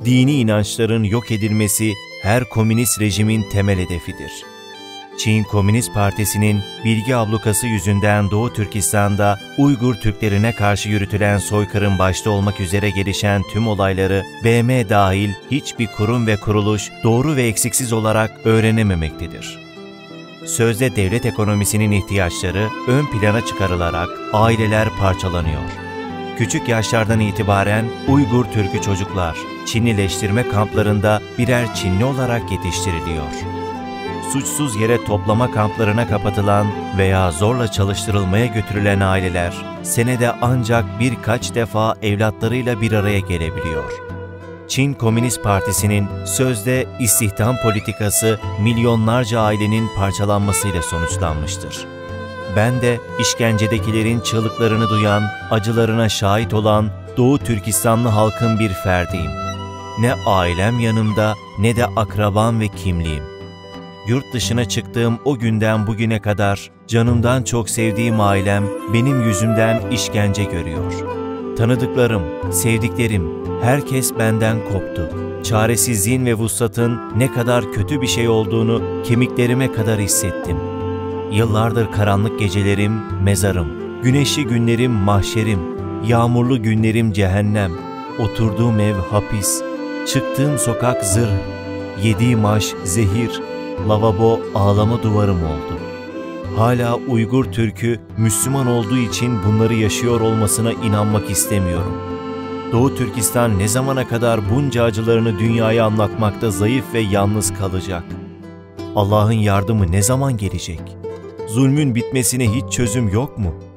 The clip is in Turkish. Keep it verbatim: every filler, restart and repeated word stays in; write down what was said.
dini inançların yok edilmesi her komünist rejimin temel hedefidir. Çin Komünist Partisi'nin bilgi ablukası yüzünden Doğu Türkistan'da Uygur Türklerine karşı yürütülen soykırım başta olmak üzere gelişen tüm olayları B M dahil hiçbir kurum ve kuruluş doğru ve eksiksiz olarak öğrenememektedir. Sözde devlet ekonomisinin ihtiyaçları ön plana çıkarılarak aileler parçalanıyor. Küçük yaşlardan itibaren Uygur Türk'ü çocuklar Çinlileştirme kamplarında birer Çinli olarak yetiştiriliyor. Suçsuz yere toplama kamplarına kapatılan veya zorla çalıştırılmaya götürülen aileler senede ancak birkaç defa evlatlarıyla bir araya gelebiliyor. Çin Komünist Partisi'nin sözde istihdam politikası milyonlarca ailenin parçalanmasıyla sonuçlanmıştır. Ben de işkencedekilerin çığlıklarını duyan, acılarına şahit olan Doğu Türkistanlı halkın bir ferdiyim. Ne ailem yanımda ne de akrabam ve kimliğim. Yurt dışına çıktığım o günden bugüne kadar canımdan çok sevdiğim ailem benim yüzümden işkence görüyor. Tanıdıklarım, sevdiklerim, herkes benden koptu. Çaresizliğin ve vuslatın ne kadar kötü bir şey olduğunu kemiklerime kadar hissettim. Yıllardır karanlık gecelerim mezarım, güneşli günlerim mahşerim, yağmurlu günlerim cehennem, oturduğum ev hapis, çıktığım sokak zırh, yediğim aş zehir, lavabo ağlama duvarım oldu. Hala Uygur Türk'ü Müslüman olduğu için bunları yaşıyor olmasına inanmak istemiyorum. Doğu Türkistan ne zamana kadar bunca acılarını dünyaya anlatmakta zayıf ve yalnız kalacak? Allah'ın yardımı ne zaman gelecek? Zulmün bitmesine hiç çözüm yok mu?